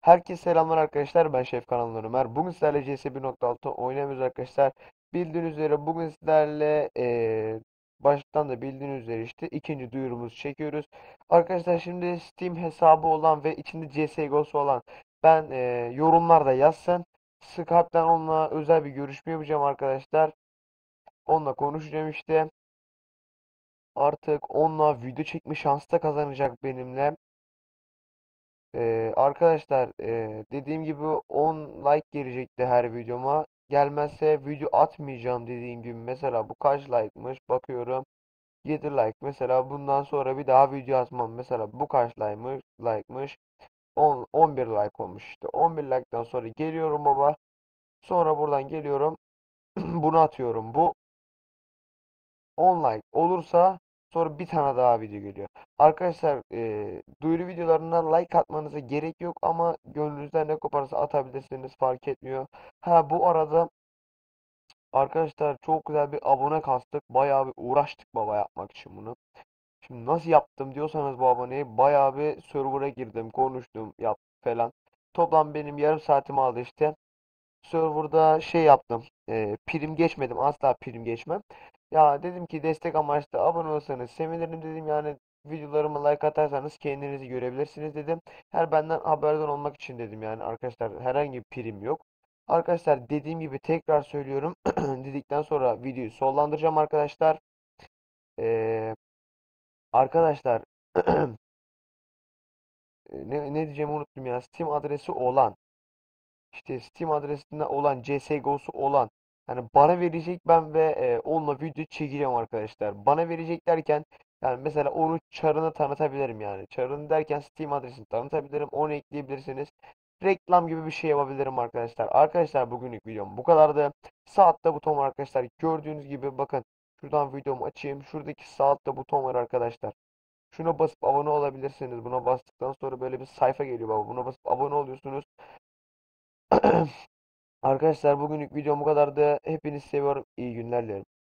Herkese selamlar arkadaşlar. Ben Şef kanalından Ömer. Bugün sizlerle CS 1.6 oynamıyoruz arkadaşlar. Bildiğiniz üzere bugün sizlerle baştan da bildiğiniz üzere işte ikinci duyurumuzu çekiyoruz. Arkadaşlar şimdi Steam hesabı olan ve içinde CSGO'su olan ben yorumlarda yazsın. Skype'den onunla özel bir görüşme yapacağım arkadaşlar. Onunla konuşacağım işte. Artık onunla video çekme şansı da kazanacak benimle. Arkadaşlar dediğim gibi 10 like gelecekti her videoma. Gelmezse video atmayacağım dediğim gibi. Mesela bu kaç like'mış bakıyorum. 7 like. Mesela bundan sonra bir daha video atmam. Mesela bu kaç like'mış. 11 like olmuş işte. 11 like'tan sonra geliyorum baba. Sonra buradan geliyorum. Bunu atıyorum. Bu 10 like olursa sonra bir tane daha video geliyor. Arkadaşlar duyuru videolarına like atmanıza gerek yok ama gönlünüzden ne koparsa atabilirsiniz fark etmiyor. Ha bu arada arkadaşlar çok güzel bir abone kastık. Bayağı bir uğraştık baba yapmak için bunu. Şimdi nasıl yaptım diyorsanız bu aboneyi bayağı bir server'a girdim, konuştum, yaptım falan. Toplam benim yarım saatimi aldı işte. Server'da şey yaptım. Prim geçmedim. Asla prim geçmem. Ya dedim ki destek amaçlı abone olsanız sevinirim dedim. Yani videolarıma like atarsanız kendinizi görebilirsiniz dedim. Her benden haberdar olmak için dedim yani arkadaşlar herhangi bir prim yok. Arkadaşlar dediğim gibi tekrar söylüyorum. Dedikten sonra videoyu sollandıracağım arkadaşlar. Ee, arkadaşlar ne diyeceğimi unuttum ya. Steam adresi olan işte Steam adresinde olan CSGO'su olan yani bana verecek ben ve onunla video çekeceğim arkadaşlar. Bana verecek derken yani mesela onu çarını tanıtabilirim yani. Çarını derken Steam adresini tanıtabilirim. Onu ekleyebilirsiniz. Reklam gibi bir şey yapabilirim arkadaşlar. Arkadaşlar bugünlük videom bu kadardı. Sağ altta buton var arkadaşlar. Gördüğünüz gibi bakın. Şuradan videomu açayım. Şuradaki sağ altta buton var arkadaşlar. Şuna basıp abone olabilirsiniz. Buna bastıktan sonra böyle bir sayfa geliyor baba. Buna basıp abone oluyorsunuz. Arkadaşlar bugünlük videom bu kadardı. Hepinizi seviyorum. İyi günler dilerim.